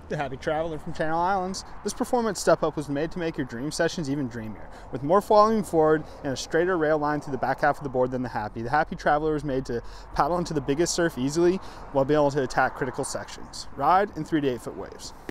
The Happy Traveler from Channel Islands. This performance step-up was made to make your dream sessions even dreamier. With more volume forward and a straighter rail line through the back half of the board than the Happy Traveler was made to paddle into the biggest surf easily while being able to attack critical sections. Ride in 3 to 8 foot waves.